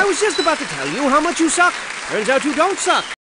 I was just about to tell you how much you suck. Turns out you don't suck.